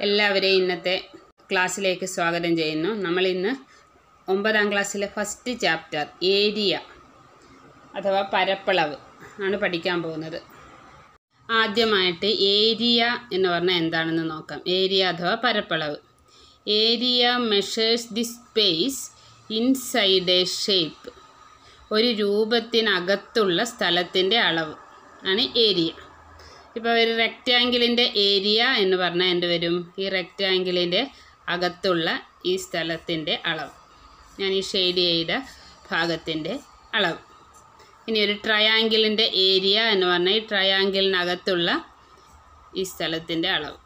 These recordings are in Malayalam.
എല്ലാവരെയും ഇന്നത്തെ ക്ലാസ്സിലേക്ക് സ്വാഗതം ചെയ്യുന്നു. നമ്മൾ ഇന്ന് 9ാം ക്ലാസ്സിലെ ഫസ്റ്റ് ചാപ്റ്റർ ഏരിയ അഥവാ പരപ്പളവ് ആണ് പഠിക്കാൻ പോകുന്നത്. ആദ്യമായിട്ട് ഏരിയ എന്ന് പറഞ്ഞാൽ എന്താണെന്ന് നോക്കാം. ഏരിയ അഥവാ പരപ്പളവ്. Area measures the space inside a shape. ഒരു രൂപത്തിനകത്തുള്ള സ്ഥലത്തിൻ്റെ അളവ് ആണ് ഏരിയ. ഇപ്പോൾ ഒരു റെക്റ്റാങ്കിളിൻ്റെ ഏരിയ എന്ന് പറഞ്ഞാൽ എന്ത് വരും? ഈ റെക്റ്റാങ്കിളിൻ്റെ അകത്തുള്ള ഈ സ്ഥലത്തിൻ്റെ അളവ്, ഞാൻ ഈ ഷെയ്ഡ് ചെയ്ത ഭാഗത്തിൻ്റെ അളവ്. ഇനി ഒരു ട്രയാങ്കിളിൻ്റെ ഏരിയ എന്ന് പറഞ്ഞാൽ ഈ ട്രയാങ്കിളിനകത്തുള്ള ഈ സ്ഥലത്തിൻ്റെ അളവ്.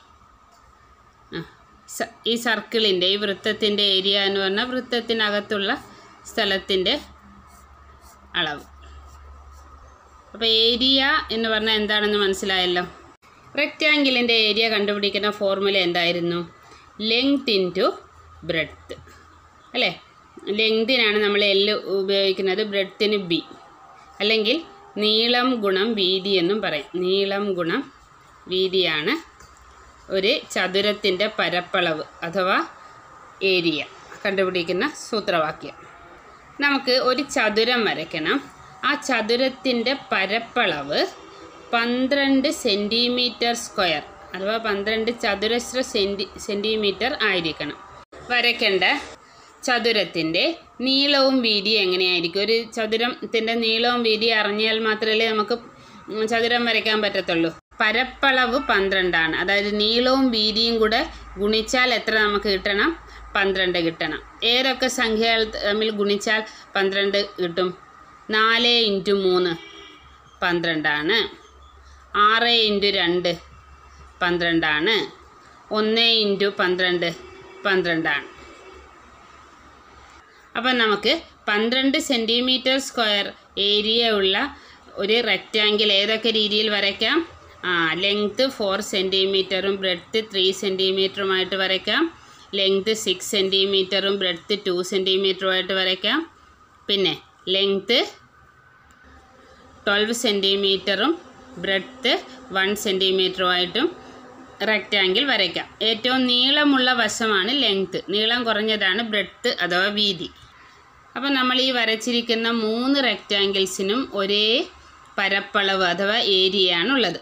ഈ സർക്കിളിൻ്റെ, ഈ വൃത്തത്തിൻ്റെ ഏരിയ എന്ന് പറഞ്ഞാൽ വൃത്തത്തിനകത്തുള്ള സ്ഥലത്തിൻ്റെ അളവ്. അപ്പോൾ ഏരിയ എന്ന് പറഞ്ഞാൽ എന്താണെന്ന് മനസ്സിലായല്ലോ. റെക്റ്റാങ്കിളിൻ്റെ ഏരിയ കണ്ടുപിടിക്കുന്ന ഫോർമുല എന്തായിരുന്നു? ലെങ്ത് ഇൻറ്റു ബ്രെഡ്ത്ത് അല്ലേ? ലെങ്തിനാണ് നമ്മൾ L ഉപയോഗിക്കുന്നത്, ബ്രെഡ്ത്തിന് B, അല്ലെങ്കിൽ നീളം ഗുണം വീതി എന്നും പറയും. നീളം ഗുണം വീതിയാണ് ഒരു ചതുരത്തിൻ്റെ പരപ്പളവ് അഥവാ ഏരിയ കണ്ടുപിടിക്കുന്ന സൂത്രവാക്യം. നമുക്ക് ഒരു ചതുരം വരയ്ക്കണം. ആ ചതുരത്തിൻ്റെ പരപ്പളവ് 12 സെൻറ്റിമീറ്റർ സ്ക്വയർ അഥവാ 12 ചതുരശ്ര സെൻറ്റിമീറ്റർ ആയിരിക്കണം. വരയ്ക്കേണ്ട ചതുരത്തിൻ്റെ നീളവും വീതിയും എങ്ങനെയായിരിക്കും? ഒരു ചതുരത്തിൻ്റെ നീളവും വീതിയും അറിഞ്ഞാൽ മാത്രമല്ലേ നമുക്ക് ചതുരം വരയ്ക്കാൻ പറ്റത്തുള്ളൂ. പരപ്പളവ് 12 ആണ്. അതായത് നീളവും വീതിയും കൂടെ ഗുണിച്ചാൽ എത്ര നമുക്ക് കിട്ടണം? 12 കിട്ടണം. ഏതൊക്കെ സംഖ്യകൾ തമ്മിൽ ഗുണിച്ചാൽ 12 കിട്ടും? 4 × 3 12 ആണ്. 6 × 2 12 ആണ്. 1 × 12 12 ആണ്. അപ്പം നമുക്ക് 12 സെൻറ്റിമീറ്റർ സ്ക്വയർ ഏരിയ ഉള്ള ഒരു റെക്റ്റാങ്കിൾ ഏതൊക്കെ രീതിയിൽ വരയ്ക്കാം? ലെങ്ത്ത് 4 സെൻറ്റിമീറ്ററും ബ്രെഡ്ത്ത് 3 സെൻറ്റിമീറ്ററുമായിട്ട് വരയ്ക്കാം. ലെങ്ത്ത് 6 സെൻറ്റിമീറ്ററും ബ്രെഡ്ത്ത് 2 സെൻറ്റിമീറ്ററുമായിട്ട് വരയ്ക്കാം. പിന്നെ ലെങ്ത്ത് 12 സെൻറ്റിമീറ്ററും ബ്രെഡ്ത്ത് 1 സെൻറ്റിമീറ്ററുമായിട്ടും റെക്റ്റാങ്കിൾ വരയ്ക്കാം. ഏറ്റവും നീളമുള്ള വശമാണ് ലെങ്ത്ത്, നീളം കുറഞ്ഞതാണ് ബ്രെഡ്ത്ത് അഥവാ വീതി. അപ്പം നമ്മൾ ഈ വരച്ചിരിക്കുന്ന 3 റെക്റ്റാങ്കിൾസിനും ഒരേ പരപ്പളവ് അഥവാ ഏരിയ ആണുള്ളത്.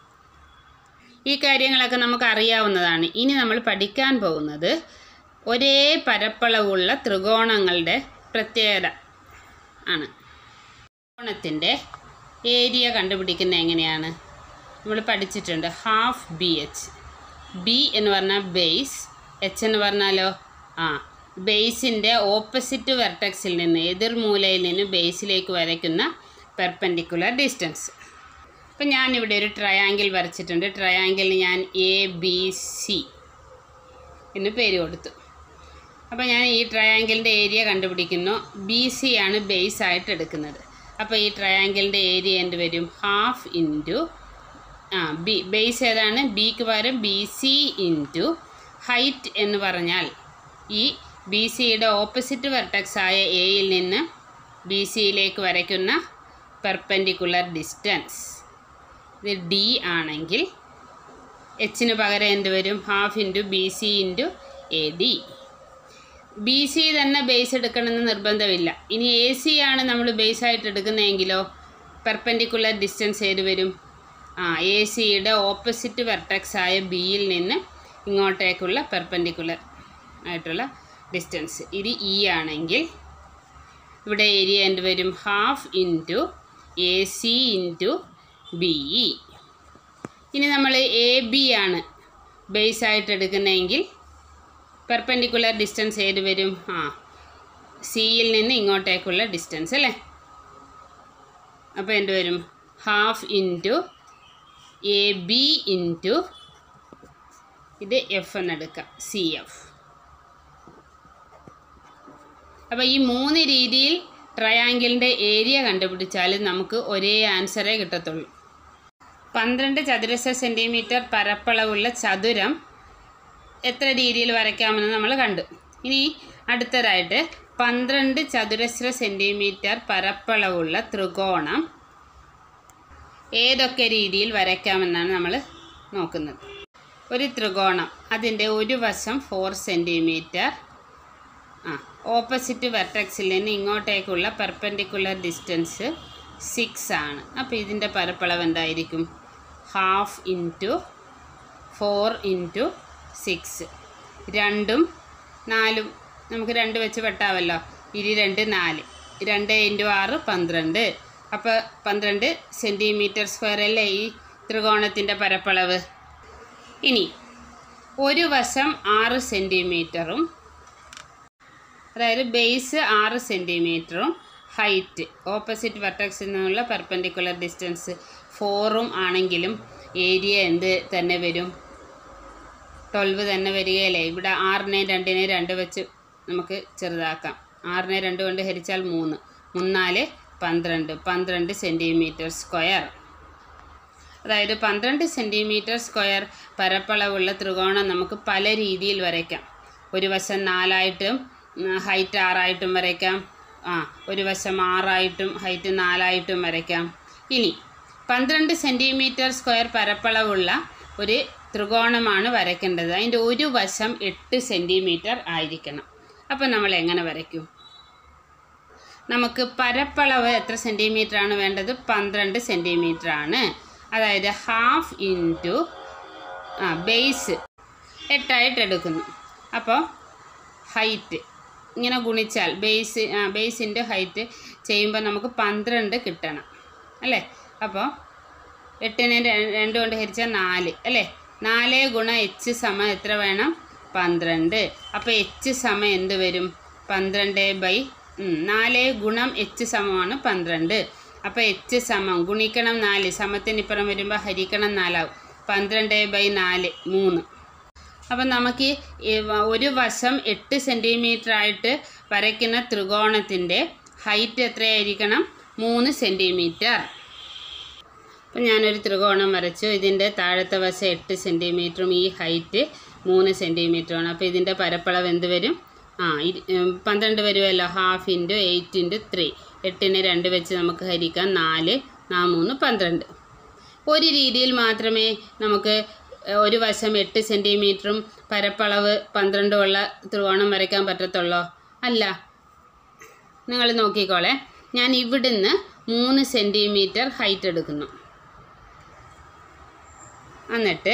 ഈ കാര്യങ്ങളൊക്കെ നമുക്ക് അറിയാവുന്നതാണ്. ഇനി നമ്മൾ പഠിക്കാൻ പോകുന്നത് ഒരേ പരപ്പളവുള്ള ത്രികോണങ്ങളുടെ പ്രത്യേകത ആണ്. ത്രികോണത്തിൻ്റെ ഏരിയ കണ്ടുപിടിക്കുന്നത് എങ്ങനെയാണ്? നമ്മൾ പഠിച്ചിട്ടുണ്ട്. Half BH. B എന്ന് പറഞ്ഞാൽ ബേസ്, H എന്ന് പറഞ്ഞാലോ ബേസിൻ്റെ ഓപ്പോസിറ്റ് വെർട്ടെക്സിൽ നിന്ന്, എതിർമൂലയിൽ നിന്ന് ബേസിലേക്ക് വരയ്ക്കുന്ന പെർപെൻഡിക്കുലർ ഡിസ്റ്റൻസ്. അപ്പം ഞാനിവിടെ ഒരു ട്രയാങ്കിൾ വരച്ചിട്ടുണ്ട്. ട്രയാങ്കിളിന് ഞാൻ ABC എന്ന് പേര് കൊടുത്തു. അപ്പോൾ ഞാൻ ഈ ട്രയാങ്കിളിൻ്റെ ഏരിയ കണ്ടുപിടിക്കുന്നു. BC ആണ് ബേസ് ആയിട്ട് എടുക്കുന്നത്. അപ്പോൾ ഈ ട്രയാങ്കിളിൻ്റെ ഏരിയ എന്ത് വരും? ഹാഫ് ഇൻറ്റു ബേസ് ഏതാണ്? ബിക്ക് പകരം BC ഇൻറ്റു ഹൈറ്റ് എന്ന് പറഞ്ഞാൽ ഈ BCയുടെ ഓപ്പോസിറ്റ് വെർട്ടെക്സ് ആയ Aയിൽ നിന്ന് BCയിലേക്ക് വരയ്ക്കുന്ന പെർപെൻഡിക്കുലർ ഡിസ്റ്റൻസ്. ഇത് D ആണെങ്കിൽ Hന് പകരം എന്ത് വരും? Half into BC into AD. BC തന്നെ ബേസ് എടുക്കണമെന്ന് നിർബന്ധമില്ല. ഇനി AC ആണ് നമ്മൾ ബേസായിട്ട് എടുക്കുന്നതെങ്കിലോ പെർപെൻഡിക്കുലർ ഡിസ്റ്റൻസ് ഏത് വരും? ACയുടെ ഓപ്പോസിറ്റ് വെർട്ടെക്സ് ആയ Bയിൽ നിന്ന് ഇങ്ങോട്ടേക്കുള്ള പെർപെൻഡിക്കുലർ ആയിട്ടുള്ള ഡിസ്റ്റൻസ്. ഇത് E ആണെങ്കിൽ ഇവിടെ ഏരിയ എന്ത് വരും? Half into AC into BE. ഇനി നമ്മൾ AB ആണ് ബേസായിട്ട് എടുക്കുന്നതെങ്കിൽ പെർപെൻഡിക്കുലർ ഡിസ്റ്റൻസ് ഏത് വരും? സിയിൽ നിന്ന് ഇങ്ങോട്ടേക്കുള്ള ഡിസ്റ്റൻസ് അല്ലേ? അപ്പോൾ എന്ത് വരും? ഹാഫ് ഇൻറ്റു AB ഇൻറ്റു ഇത് F എന്നെടുക്കാം, CF. അപ്പോൾ ഈ 3 രീതിയിൽ ട്രയാങ്കിളിൻ്റെ ഏരിയ കണ്ടുപിടിച്ചാൽ നമുക്ക് ഒരേ ആൻസറേ കിട്ടത്തുള്ളൂ. 12 ചതുരശ്ര സെൻറ്റിമീറ്റർ പരപ്പളവുള്ള ചതുരം എത്ര രീതിയിൽ വരയ്ക്കാമെന്ന് നമ്മൾ കണ്ടു. ഇനി അടുത്തതായിട്ട് 12 ചതുരശ്ര സെൻറ്റിമീറ്റർ പരപ്പളവുള്ള ത്രികോണം ഏതൊക്കെ രീതിയിൽ വരയ്ക്കാമെന്നാണ് നമ്മൾ നോക്കുന്നത്. ഒരു ത്രികോണം, അതിൻ്റെ ഒരു വശം 4 സെൻറ്റിമീറ്റർ, ഓപ്പോസിറ്റ് വെർട്ടെക്സിൽ നിന്ന് ഇങ്ങോട്ടേക്കുള്ള പെർപെൻഡിക്കുലർ ഡിസ്റ്റൻസ് 6 ആണ്. അപ്പോൾ ഇതിൻ്റെ പരപ്പളവ് എന്തായിരിക്കും? 1/2 × 4 × 6. 2ഉം 4ഉം നമുക്ക് 2 വെച്ച് വെട്ടാമല്ലോ. 2 2 4, 2 × 6 12. അപ്പോൾ 12 സെൻറ്റിമീറ്റർ സ്ക്വയർ അല്ലേ ഈ ത്രികോണത്തിൻ്റെ പരപ്പളവ്. ഇനി ഒരു വശം 6 സെൻറ്റിമീറ്ററും, അതായത് ബേസ് 6 സെൻറ്റിമീറ്ററും ഹൈറ്റ് ഓപ്പോസിറ്റ് വെർട്ടെക്സിൽ നിന്നുള്ള പെർപെൻഡിക്കുലർ ഡിസ്റ്റൻസ് 4ഉം ആണെങ്കിലും ഏരിയ എന്ത് തന്നെ വരും? 12 തന്നെ വരികയല്ലേ. ഇവിടെ 6നെയും 2നെയും 2 വെച്ച് നമുക്ക് ചെറുതാക്കാം. 6നെ 2 കൊണ്ട് ഹരിച്ചാൽ 3, 3 4 12 സെൻറ്റിമീറ്റർ സ്ക്വയർ. അതായത് 12 സെൻറ്റിമീറ്റർ സ്ക്വയർ പരപ്പളവുള്ള ത്രികോണം നമുക്ക് പല രീതിയിൽ വരയ്ക്കാം. ഒരു വശം 4 ആയിട്ടും ഹൈറ്റ് 6 ആയിട്ടും വരയ്ക്കാം. ഒരു വശം 6 ആയിട്ടും ഹൈറ്റ് 4 ആയിട്ടും വരയ്ക്കാം. ഇനി 12 സെൻറ്റിമീറ്റർ സ്ക്വയർ പരപ്പളവുള്ള ഒരു ത്രികോണമാണ് വരയ്ക്കേണ്ടത്. അതിൻ്റെ ഒരു വശം 8 സെൻറ്റിമീറ്റർ ആയിരിക്കണം. അപ്പോൾ നമ്മൾ എങ്ങനെ വരയ്ക്കും? നമുക്ക് പരപ്പളവ് എത്ര സെൻറ്റിമീറ്ററാണ് വേണ്ടത്? 12 സെൻറ്റിമീറ്റർ ആണ്. അതായത് 1/2 × ബേസ് 8 ആയിട്ട് എടുക്കുന്നു. അപ്പോൾ ഹൈറ്റ് ഇങ്ങനെ ഗുണിച്ചാൽ ബേസിൻ്റെ ഹൈറ്റ് ചെയ്യുമ്പോൾ നമുക്ക് 12 കിട്ടണം അല്ലേ. അപ്പോൾ 8നെ 2 കൊണ്ട് ഹരിച്ചാൽ 4 അല്ലേ. 4 × h സമം എത്ര വേണം? 12. അപ്പോൾ h സമം എന്ത് വരും? 12/4 × h സമമാണ് 12. അപ്പോൾ h സമം ഗുണിക്കണം 4, സമത്തിനിപ്പുറം വരുമ്പോൾ ഹരിക്കണം 4 ആവും. 12/4 3. അപ്പം നമുക്ക് ഒരു വശം 8 സെൻറ്റിമീറ്റർ ആയിട്ട് വരയ്ക്കുന്ന ത്രികോണത്തിൻ്റെ ഹൈറ്റ് എത്രയായിരിക്കണം? 3 സെൻറ്റിമീറ്റർ. അപ്പം ഞാനൊരു ത്രികോണം വരച്ചു. ഇതിൻ്റെ താഴത്തെ വശം 8 സെൻറ്റിമീറ്ററും ഈ ഹൈറ്റ് 3 സെൻറ്റിമീറ്ററുമാണ്. അപ്പോൾ ഇതിൻ്റെ പരപ്പളവ് എന്ത് വരും? 12 വരുമല്ലോ. 1/2 × 8 × 3. 8നെ 2 വെച്ച് നമുക്ക് ഹരിക്കാം. 4 3 12. ഒരു രീതിയിൽ മാത്രമേ നമുക്ക് ഒരു വശം 8 സെൻറ്റിമീറ്ററും പരപ്പളവ് 12 ഉള്ള ത്രികോണം വരയ്ക്കാൻ പറ്റത്തുള്ളൂ? അല്ല. നിങ്ങൾ നോക്കിക്കോളെ. ഞാൻ ഇവിടുന്ന് 3 സെൻറ്റിമീറ്റർ ഹൈറ്റ് എടുക്കുന്നു. എന്നിട്ട്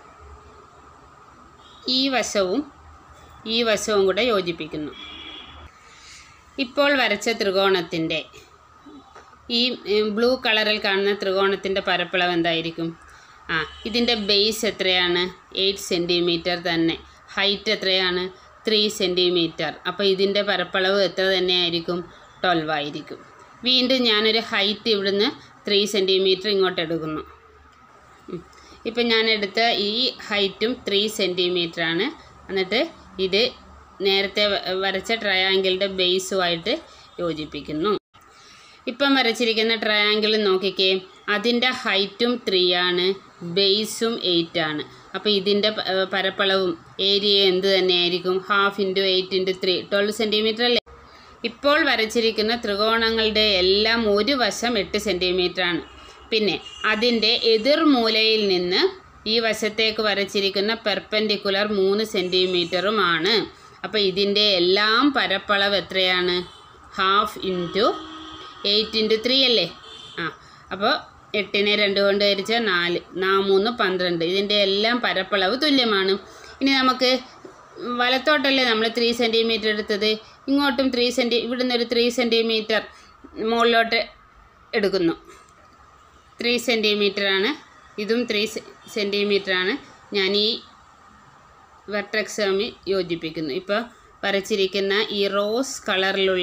ഈ വശവും കൂടെ യോജിപ്പിക്കുന്നു. ഇപ്പോൾ വരച്ച ത്രികോണത്തിൻ്റെ ഈ ബ്ലൂ കളറിൽ കാണുന്ന ത്രികോണത്തിൻ്റെ പരപ്പളവ് എന്തായിരിക്കും? ഇതിൻ്റെ ബേസ് എത്രയാണ്? 8 സെൻറ്റിമീറ്റർ തന്നെ. ഹൈറ്റ് എത്രയാണ്? 3 സെൻറ്റിമീറ്റർ. അപ്പോൾ ഇതിൻ്റെ പരപ്പളവ് എത്ര തന്നെയായിരിക്കും? 12 ആയിരിക്കും. വീണ്ടും ഞാനൊരു ഹൈറ്റ് ഇവിടുന്ന് 3 സെൻറ്റിമീറ്റർ ഇങ്ങോട്ട് എടുക്കുന്നു. ഇപ്പം ഞാൻ എടുത്ത ഈ ഹൈറ്റും 3 സെൻറ്റിമീറ്റർ ആണ്. എന്നിട്ട് ഇത് നേരത്തെ വരച്ച ട്രയാങ്കിളിൻ്റെ ബേസുമായിട്ട് യോജിപ്പിക്കുന്നു. ഇപ്പം വരച്ചിരിക്കുന്ന ട്രയാങ്കിൾ നോക്കിക്കേ. അതിൻ്റെ ഹൈറ്റും 3 ആണ്, ബേസും 8 ആണ്. അപ്പോൾ ഇതിൻ്റെ പരപ്പളവും ഏരിയ എന്ത് തന്നെയായിരിക്കും? 1/2 × 8 × 3 12 സെൻറ്റിമീറ്റർ അല്ലേ. ഇപ്പോൾ വരച്ചിരിക്കുന്ന ത്രികോണങ്ങളുടെ എല്ലാം ഒരു വശം 8 സെൻറ്റിമീറ്റർ ആണ്. പിന്നെ അതിൻ്റെ എതിർമൂലയിൽ നിന്ന് ഈ വശത്തേക്ക് വരച്ചിരിക്കുന്ന പെർപെൻഡിക്കുലർ 3 സെൻറ്റിമീറ്ററുമാണ്. അപ്പോൾ ഇതിൻ്റെ എല്ലാം പരപ്പളവ് എത്രയാണ്? 1/2 × 8 × 3 അല്ലേ. അപ്പോൾ 8നെ 2 കൊണ്ട് ഹരിച്ചാൽ 4 3 12. ഇതിൻ്റെ എല്ലാം പരപ്പളവ് തുല്യമാണ്. ഇനി നമുക്ക് വലത്തോട്ടല്ലേ നമ്മൾ 3 സെൻറ്റിമീറ്റർ എടുത്തത്, ഇങ്ങോട്ടും 3 ഇവിടുന്ന് ഒരു 3 സെൻറ്റിമീറ്റർ മുകളിലോട്ട് എടുക്കുന്നു. 3 സെൻറ്റിമീറ്റർ ആണ്. ഇതും 3 സെൻറ്റിമീറ്റർ ആണ്. ഞാൻ ഈ വെർട്ടെക്സ് തമ്മിൽ യോജിപ്പിക്കുന്നു. ഇപ്പോൾ വരച്ചിരിക്കുന്ന ഈ റോസ് കളറിലുള്ള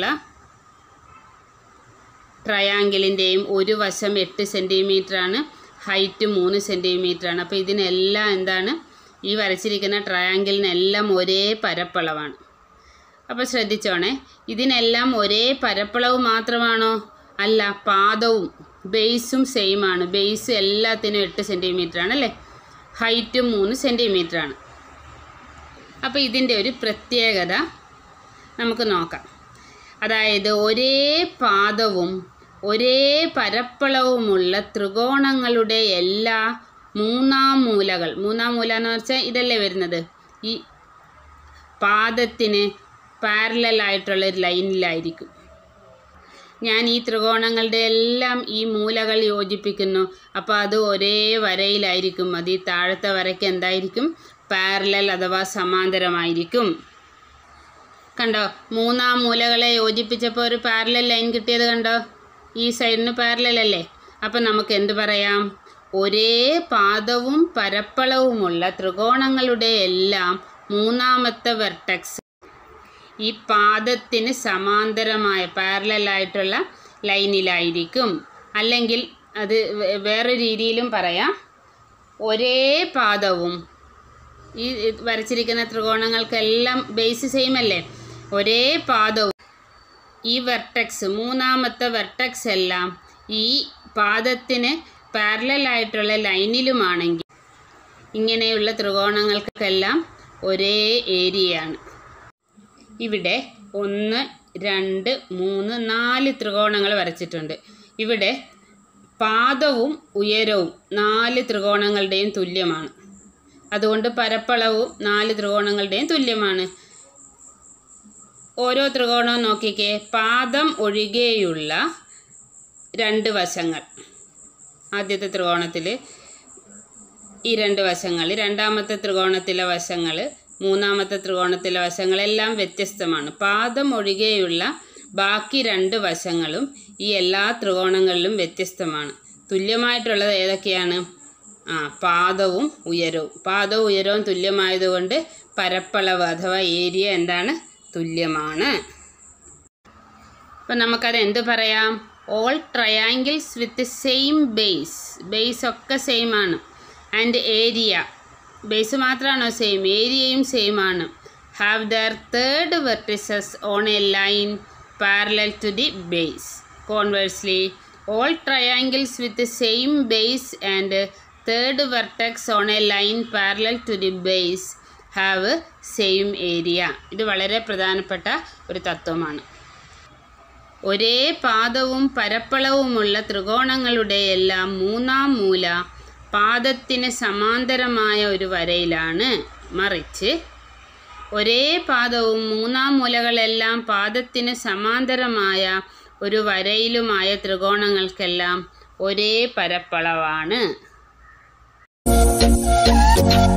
ട്രയാങ്കിളിൻ്റെയും ഒരു വശം 8 സെൻറ്റിമീറ്റർ ആണ്, ഹൈറ്റ് 3 സെൻറ്റിമീറ്റർ ആണ്. അപ്പോൾ ഇതിനെല്ലാം എന്താണ്? ഈ വരച്ചിരിക്കുന്ന ട്രയാങ്കിളിനെല്ലാം ഒരേ പരപ്പളവാണ്. അപ്പോൾ ശ്രദ്ധിച്ചോണേ. ഇതിനെല്ലാം ഒരേ പരപ്പളവ് മാത്രമാണോ? അല്ല, പാദവും ബേസും സെയിം ആണ്. ബേസ് എല്ലാത്തിനും 8 സെൻറ്റിമീറ്റർ ആണല്ലേ. ഹൈറ്റും 3 സെൻറ്റിമീറ്റർ ആണ്. അപ്പോൾ ഇതിൻ്റെ ഒരു പ്രത്യേകത നമുക്ക് നോക്കാം. അതായത് ഒരേ പാദവും ഒരേ പരപ്പളവുമുള്ള ത്രികോണങ്ങളുടെ എല്ലാ മൂന്നാം മൂലകൾ, മൂന്നാം മൂല എന്ന് വെച്ചാൽ ഇതല്ലേ വരുന്നത്, ഈ പാദത്തിന് പാരലൽ ഒരു ലൈനിലായിരിക്കും. ഞാൻ ഈ ത്രികോണങ്ങളുടെ എല്ലാം ഈ മൂലകൾ യോജിപ്പിക്കുന്നു. അപ്പോൾ അത് ഒരേ വരയിലായിരിക്കും. അത് ഈ താഴത്തെ വരയ്ക്ക് എന്തായിരിക്കും, പാരലൽ അഥവാ സമാന്തരമായിരിക്കും. കണ്ടോ, മൂന്നാം മൂലകളെ യോജിപ്പിച്ചപ്പോൾ ഒരു പാരലൽ ലൈൻ കിട്ടിയത് കണ്ടോ, ഈ സൈഡിന് പാരലൽ അല്ലേ. അപ്പം നമുക്ക് എന്ത് പറയാം, ഒരേ പാദവും പരപ്പളവുമുള്ള ത്രികോണങ്ങളുടെ എല്ലാം മൂന്നാമത്തെ വെർട്ടെക്സ് ഈ പാദത്തിന് സമാന്തരമായ പാരലലായിട്ടുള്ള ലൈനിലായിരിക്കും. അല്ലെങ്കിൽ അത് വേറെ രീതിയിലും പറയാം, ഒരേ പാദവും ഈ വരച്ചിരിക്കുന്ന ത്രികോണങ്ങൾക്കെല്ലാം ബേസ് സെയിം അല്ലേ, ഒരേ പാദവും ഈ വെർട്ടെക്സ് മൂന്നാമത്തെ വെർട്ടെക്സ് എല്ലാം ഈ പാദത്തിന് പാരലലായിട്ടുള്ള ലൈനിലുമാണെങ്കിൽ ഇങ്ങനെയുള്ള ത്രികോണങ്ങൾക്കെല്ലാം ഒരേ ഏരിയയാണ്. ഇവിടെ 1, 2, 3, 4 ത്രികോണങ്ങൾ വരച്ചിട്ടുണ്ട്. ഇവിടെ പാദവും ഉയരവും 4 ത്രികോണങ്ങളുടെയും തുല്യമാണ്. അതുകൊണ്ട് പരപ്പളവും 4 ത്രികോണങ്ങളുടെയും തുല്യമാണ്. ഓരോ ത്രികോണവും നോക്കിക്കേ, പാദം ഒഴികെയുള്ള 2 വശങ്ങൾ, ആദ്യത്തെ ത്രികോണത്തിൽ ഈ 2 വശങ്ങൾ, രണ്ടാമത്തെ ത്രികോണത്തിലെ വശങ്ങൾ, മൂന്നാമത്തെ ത്രികോണത്തിലെ വശങ്ങളെല്ലാം വ്യത്യസ്തമാണ്. പാദം ഒഴികെയുള്ള ബാക്കി 2 വശങ്ങളും ഈ എല്ലാ ത്രികോണങ്ങളിലും വ്യത്യസ്തമാണ്. തുല്യമായിട്ടുള്ളത് ഏതൊക്കെയാണ്? പാദവും ഉയരവും. പാദവും ഉയരവും തുല്യമായതുകൊണ്ട് പരപ്പളവ് അഥവാ ഏരിയ എന്താണ്? തുല്യമാണ്. അപ്പം നമുക്കത് എന്ത് പറയാം? All triangles with same base ഒക്കെ സെയിം ആണ്. ആൻഡ് ഏരിയ, ബേസ് മാത്രമാണോ സെയിം, ഏരിയയും സെയിം ആണ്. Have their third vertices on a line parallel to the base. Conversely, all triangles with same base and third vertex on a line parallel to the base have same area. ഇത് വളരെ പ്രധാനപ്പെട്ട ഒരു തത്വമാണ്. ഒരേ പാദവും പരപ്പളവുമുള്ള ത്രികോണങ്ങളുടെ എല്ലാം മൂന്നാം മൂല പാദത്തിന് സമാന്തരമായ ഒരു വരയിലാണ്. മറിച്ച് ഒരേ പാദവും മൂന്നാം മൂലകളെല്ലാം പാദത്തിന് സമാന്തരമായ ഒരു വരയിലുമായ ത്രികോണങ്ങൾക്കെല്ലാം ഒരേ പരപ്പളവാണ്.